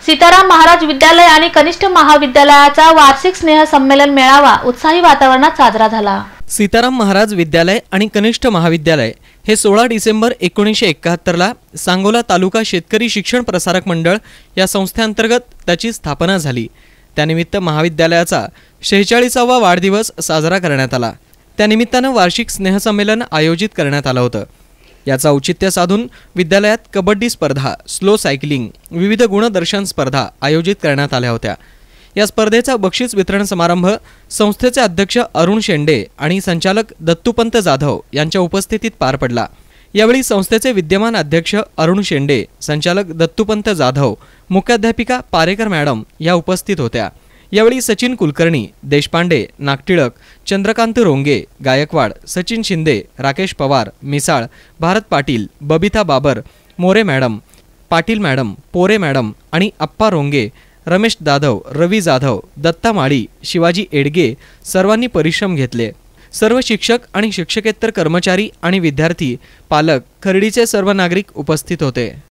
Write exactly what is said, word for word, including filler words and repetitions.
सीताराम महाराज विद्यालय आणि कनिष्ठ महाविद्यालयाचा वार्षिक स्नेह संमेलन मेळावा उत्साही वातावरणात साजरा झाला। सीताराम महाराज विद्यालय आणि कनिष्ठ महाविद्यालय हे सोळा डिसेंबर एकोणीसशे एकाहत्तर ला सांगोला तालुका शेतकरी शिक्षण प्रसारक मंडळ या संस्थेअंतर्गत त्याची स्थापना झाली। त्यानिमित्त महाविद्यालयाचा शेहेचाळीसावा वाढदिवस साजरा करण्यात आला। त्यानिमित्ताने वार्षिक स्नेहसंमेलन आयोजित करण्यात आलं होतं। याचा औचित्य साधून विद्यालयात कबड्डी स्पर्धा, स्लो सायकलिंग, विविध गुणदर्शन स्पर्धा आयोजित करण्यात आल्या होत्या। या स्पर्धेचा बक्षीस वितरण समारंभ संस्थेचे अध्यक्ष अरुण शेंडे आणि संचालक दत्तूपंत जाधव यांच्या उपस्थितीत पार पडला। यावेळी संस्थेचे विद्यमान अध्यक्ष अरुण शेंडे, संचालक दत्तूपंत जाधव, मुख्याध्यापिका पारेकर मॅडम या उपस्थित होत्या। यावेळी Sachin Kulkarni, Deshpande, Nagtilak, Chandrakant Ronge, Gaikwad, Sachin Shinde, Rakesh Pawar, Misal, Bharat Patil, Babita Babar, More madam, Patil madam, Pore madam आणि अप्पा रोंगे, रमेश जाधव, रवी जाधव, दत्ता माळी, शिवाजी एडगे सर्वांनी परिश्रम घेतले। सर्व शिक्षक आणि शिक्षकेतर कर्मचारी आणि विद्यार्थी, पालक, खर्डीचे सर्व नागरिक उपस्थित होते।